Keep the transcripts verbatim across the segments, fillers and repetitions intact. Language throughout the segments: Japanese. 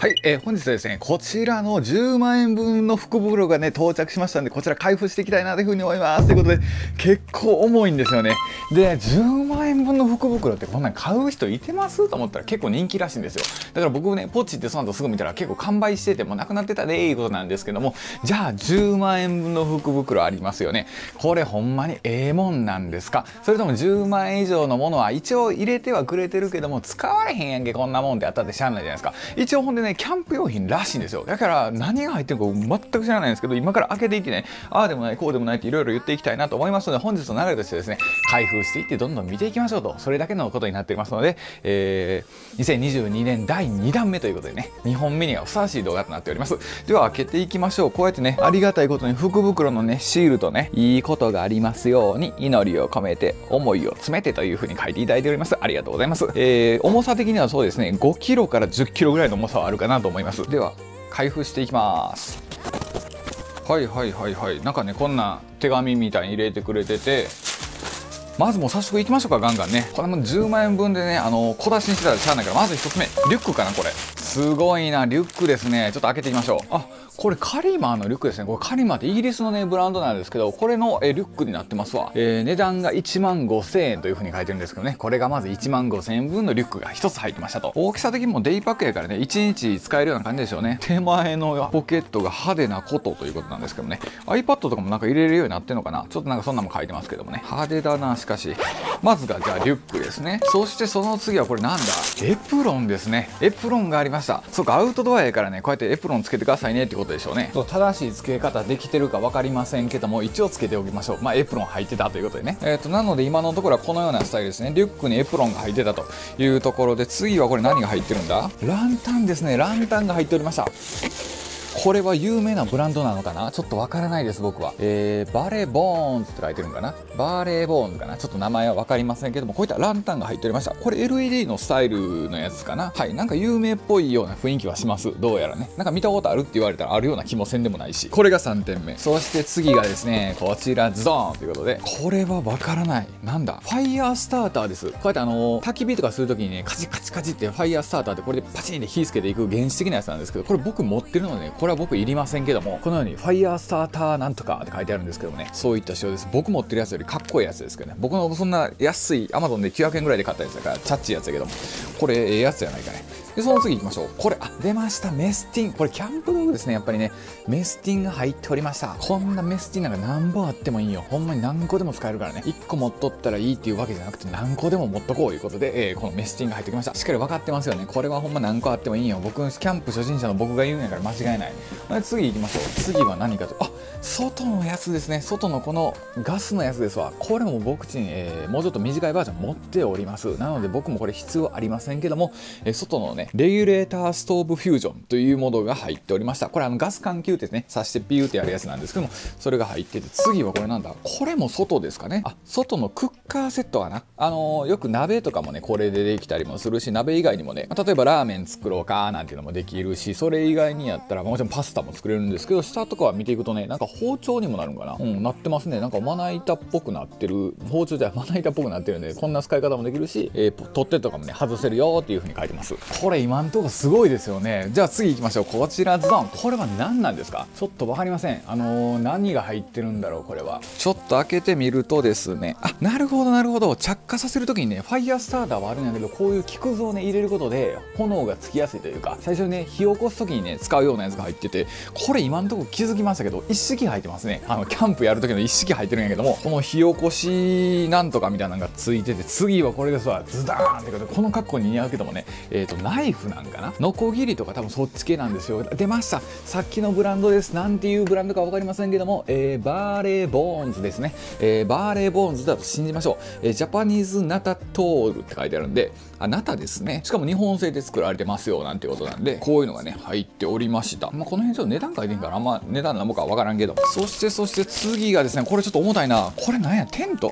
はい、えー、本日はですね、こちらのじゅうまんえんぶんの福袋がね、到着しましたんで、こちら開封していきたいなというふうに思います。ということで、結構重いんですよね。で、じゅうまんえんぶんの福袋ってこんなん買う人いてますと思ったら結構人気らしいんですよ。だから僕ね、ポチってその後すぐ見たら結構完売しててもうなくなってたでーいうことなんですけども、じゃあじゅうまんえんぶんの福袋ありますよね。これほんまにええもんなんですか？それともじゅうまんえん以上のものは一応入れてはくれてるけども、使われへんやんけこんなもんってあったってしゃあないじゃないですか。一応ほんでね、キャンプ用品らしいんですよ。だから何が入ってるか全く知らないんですけど、今から開けていってね、ああでもないこうでもないっていろいろ言っていきたいなと思いますので、本日の流れとしてですね、開封していってどんどん見ていきましょうと、それだけのことになっていますので、えー、にせんにじゅうにねんだいにだんめということでね、にほんめにはふさわしい動画となっております。では開けていきましょう。こうやってね、ありがたいことに福袋のねシールとね、いいことがありますように祈りを込めて思いを詰めてというふうに書いていただいております。ありがとうございます。えー、重さ的にはそうですね、ごキロからじゅっキロぐらいの重さはあるかなと思います。では開封していきます。はいはいはいはい、なんかねこんな手紙みたいに入れてくれてて、まずもう早速いきましょうか。ガンガンね、これもじゅうまんえんぶんでね、あの小出しにしてたらしゃあないから、まずひとつめリュックかな。これすごいな、リュックですね。ちょっと開けていきましょう。あ、これカリマーのリュックですね。これカリマーってイギリスのねブランドなんですけど、これのえリュックになってますわ。えー、値段がいちまんごせんえんというふうに書いてるんですけどね、これがまずいちまんごせんえんぶんのリュックがひとつ入ってましたと。大きさ的にもデイパックやからね、いちにち使えるような感じでしょうね。手前のポケットが派手なことということなんですけどね、 iPad とかもなんか入れるようになってるのかな。ちょっとなんかそんなも書いてますけどもね、派手だな。しかしまずがじゃあリュックですね。そしてその次はこれなんだ、エプロンですね。エプロンがありました。そうか、アウトドアやからね、こうやってエプロンつけてくださいねってことでしょうね。そう、正しい付け方できてるか分かりませんけども、一応つけておきましょう。まあエプロン入ってたということでね。えっとなので今のところはこのようなスタイルですね。リュックにエプロンが入ってたというところで、次はこれ何が入ってるんだ。ランタンですね。ランタンが入っておりました。これは有名なブランドなのかな、ちょっとわからないです僕は。えー、バレボーンズって書いてるんかな、バレボーンズかな、ちょっと名前は分かりませんけども、こういったランタンが入っておりました。これ エルイーディー のスタイルのやつかな。はい、なんか有名っぽいような雰囲気はします。どうやらね、なんか見たことあるって言われたらあるような気もせんでもないし。これがさんてんめ。そして次がですね、こちらズドーンということで、これは分からない、なんだ、ファイヤースターターです。こうやってあのー、焚き火とかするときにね、カチカチカチってファイヤースターターってこれでパチンで火つけていく原始的なやつなんですけど、これ僕持ってるので、ね、これは僕いりませんけども、このようにファイヤースターターなんとかって書いてあるんですけどもね、そういった仕様です。僕持ってるやつよりかっこいいやつですけどね。僕のそんな安い アマゾン できゅうひゃくえんぐらいで買ったやつだからチャッチーやつやけども、これええやつじゃないかね。でその次行きましょう。これ、あ、出ました、メスティン。これキャンプ道具ですね。やっぱりね、メスティンが入っておりました。こんなメスティンなんか何本あってもいいよ。ほんまに何個でも使えるからね。いっこ持っとったらいいっていうわけじゃなくて、何個でも持っとこうということで、えー、このメスティンが入ってきました。しっかり分かってますよね。これはほんま何個あってもいいよ。僕キャンプ初心者の僕が言うんやから間違いない。次行きましょう。次は何かと、あ、外のやつですね。外のこのガスのやつですわ。これも僕ちに、えー、もうちょっと短いバージョン持っております。なので僕もこれ必要ありませんけども、えー、外のねレギュレーターストーブフュージョンというものが入っておりました。これあのガス管球ってね、刺してピューってやるやつなんですけども、それが入ってて、次はこれなんだ、これも外ですかね。あ、外のクッカーセットかな。あのー、よく鍋とかもねこれでできたりもするし、鍋以外にもね、例えばラーメン作ろうかなんていうのもできるし、それ以外にやったらもちろんパスタも作れるんですけど、下とかは見ていくとね、なんか包丁にもなるんかな、うん、なってますね。なんかまな板っぽくなってる、包丁じゃまな板っぽくなってるんで、こんな使い方もできるし、えー、取っ手とかもね外せるよっていう風に書いてます。これ今んとこすごいですよね。じゃあ次行きましょう。こちらズドン。これは何なんですか？ちょっと分かりません。あのー、何が入ってるんだろう。これはちょっと開けてみるとですね、あ、なるほどなるほど、着火させる時にねファイヤースターターはあるんやけど、こういう木くずをね入れることで炎がつきやすいというか、最初にね火を起こす時にね使うようなやつが入ってて、これ今んとこ気づきましたけど一式入ってますね。あのキャンプやる時の一式入ってるんやけども、この火起こしなんとかみたいなのがついてて、次はこれですわ。ズダーンってことで、この格好に似合うけどもね、えーとナイフなんかな、ノコギリとか多分そっち系なんですよ。出ました、さっきのブランドです。なんていうブランドか分かりませんけども、えー、バーレーボーンズですね。えー、バーレーボーンズだと信じましょう。えー、ジャパニーズナタトールって書いてあるんで、あ、ナタですね。しかも日本製で作られてますよなんていうことなんで、こういうのがね入っておりました。まあ、この辺ちょっと値段書いてんからあんま値段なんぼか分からんけど、そしてそして次がですね、これちょっと重たいな。これなんや、テント。あ、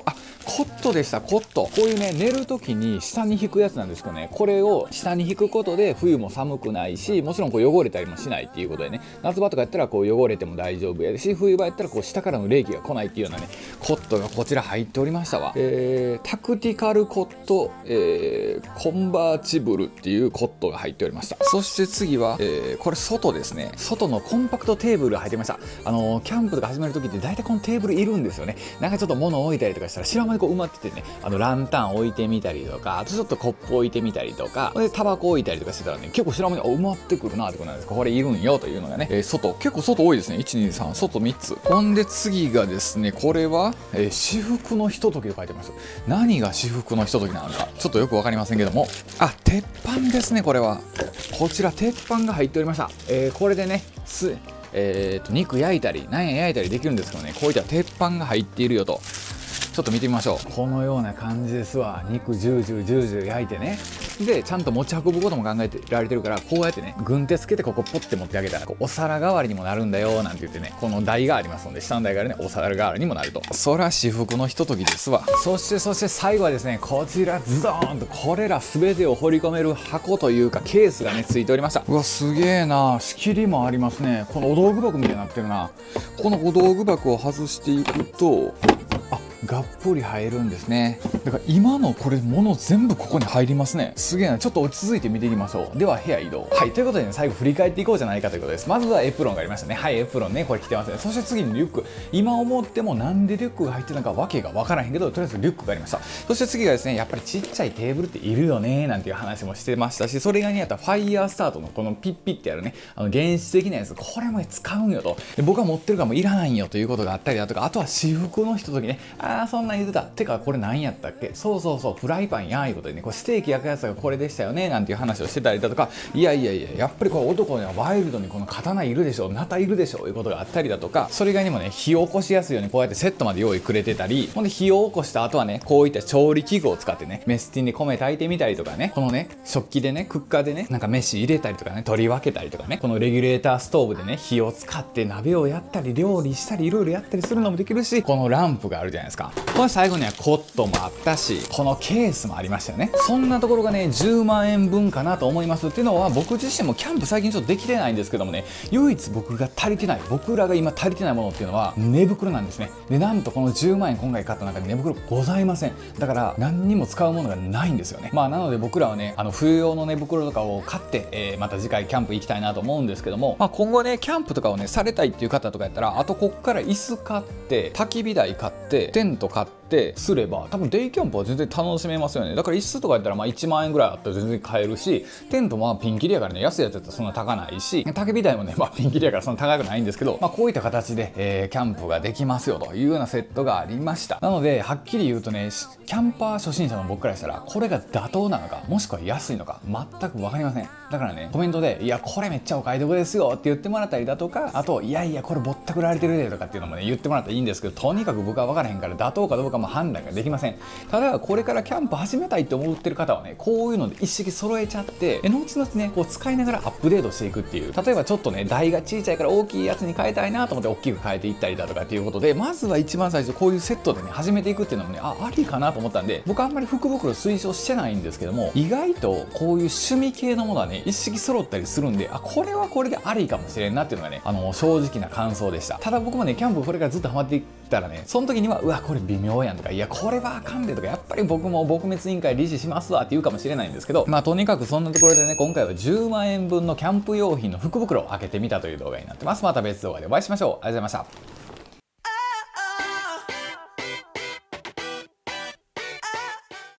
コットでした。コット、こういうね寝る時に下に引くやつなんですけどね、これを下に引くことで冬も寒くないし、もちろんこう汚れたりもしないっていうことでね、夏場とかやったらこう汚れても大丈夫やし、冬場やったらこう下からの冷気が来ないっていうようなねコットがこちら入っておりましたわ。えー、タクティカルコット、えー、コンバーチブルっていうコットが入っておりました。そして次は、えー、これ外ですね。外のコンパクトテーブルが入ってました。あのー、キャンプとか始める時って大体このテーブルいるんですよね。なんかちょっと物置いたりとかしたら白間にこう埋まっててね、あのランタン置いてみたりとか、あとちょっとコップ置いてみたりとかでタバコ置いたりとかしてたらね、結構白間に埋まってくるなってことなんですか。これいるんよというのがね、えー、外結構外多いですね。いちにさん外みっつ。ほんで次がですね、これは、えー、至福のひとときと書いてます。何が至福のひとときなのかちょっとよく分かりませんけども、あ、鉄板ですね。これはこちら鉄板が入っておりました。えー、これでねすえー、と肉焼いたりなんや焼いたりできるんですけどね、こういった鉄板が入っているよと。ちょっと見てみましょう。このような感じですわ。肉ジュージュージュージュー焼いてね、でちゃんと持ち運ぶことも考えてられてるから、こうやってね軍手つけてここポッて持ってあげたらこうお皿代わりにもなるんだよなんて言ってね、この台がありますので下の台がねお皿代わりにもなると。そら至福のひとときですわ。そしてそして最後はですね、こちらズドーンとこれら全てを掘り込める箱というかケースがねついておりました。うわすげえな、仕切りもありますね。このお道具箱みたいになってるな。このお道具箱を外していくと、あ、がっぽり入るんですね。だから今のこれ物全部ここに入りますね。すげえな。ちょっと落ち着いて見ていきましょう。では部屋移動。はい、ということでね最後振り返っていこうじゃないかということです。まずはエプロンがありましたね。はい、エプロンね、これ着てますね。そして次にリュック。今思ってもなんでリュックが入ってるのかわけがわからへんけど、とりあえずリュックがありました。そして次がですね、やっぱりちっちゃいテーブルっているよねなんていう話もしてましたし、それ以外にあったファイヤースタートのこのピッピッってやるね、あの原始的なやつ、これも使うんよと。で僕は持ってるからもういらないんよということがあったりだとか、あとは私服のひとときね、ああそんなん言ってた。てかこれ何やったっけ、そうそうそうフライパンやーいうことでね、これステーキ焼くやつがこれでしたよねなんていう話をしてたりだとか、いやいやいややっぱりこれ男にはワイルドにこの刀いるでしょ、ナタいるでしょいうことがあったりだとか、それ以外にもね火を起こしやすいようにこうやってセットまで用意くれてたり、ほんで火を起こした後はねこういった調理器具を使ってねメスティンで米炊いてみたりとかね、このね食器でねクッカーでねなんか飯入れたりとかね取り分けたりとかね、このレギュレーターストーブでね火を使って鍋をやったり料理したりいろいろやったりするのもできるし、このランプがあるじゃないですか。これ最後にはコットもあったし、このケースもありましたよね。そんなところがねじゅうまんえんぶんかなと思います。っていうのは僕自身もキャンプ最近ちょっとできてないんですけどもね、唯一僕が足りてない、僕らが今足りてないものっていうのは寝袋なんですね。でなんとこのじゅうまんえん今回買った中で寝袋ございません。だから何にも使うものがないんですよね。まあなので僕らはねあの冬用の寝袋とかを買って、えー、また次回キャンプ行きたいなと思うんですけども、まあ、今後ねキャンプとかをねされたいっていう方とかやったら、あとこっから椅子買って焚き火台買ってテント買ってすれば多分デイキャンプは全然楽しめますよね。だから椅子とかやったらまあいちまんえんぐらいあったら全然買えるし、テントもまあピンキリやからね安いやつやったらそんな高ないし、焚き火台もねまあピンキリやからそんな高くないんですけど、まあ、こういった形で、えー、キャンプができますよというようなセットがありました。なのではっきり言うとねキャンパー初心者の僕からしたらこれが妥当なのかもしくは安いのか全く分かりません。だからねコメントでいやこれめっちゃお買い得ですよって言ってもらったりだとか、あといやいやこれぼったくられてるでとかっていうのもね言ってもらったらいいんですけど、とにかく僕は分からへんから妥当かどうかも判断ができません。ただこれからキャンプ始めたいって思ってる方はねこういうので一式揃えちゃって後々ねこう使いながらアップデートしていくっていう、例えばちょっとね台が小さいから大きいやつに変えたいなと思って大きく変えていったりだとかっていうことで、まずは一番最初こういうセットでね始めていくっていうのもねあありかなと思ったんで、僕はあんまり福袋推奨してないんですけども、意外とこういう趣味系のものはね一式揃ったりするんで、あこれはこれでありかもしれんなっていうのがねあの正直な感想でした。ただ僕もねキャンプこれからずっとハマっていったらね、その時にはうわこれ微妙やんとかいやこれはあかんでとか、やっぱり僕も撲滅委員会理事しますわって言うかもしれないんですけど、まあとにかくそんなところでね今回はじゅうまんえんぶんのキャンプ用品の福袋を開けてみたという動画になってます。また別動画でお会いしましょう。ありがとうございました。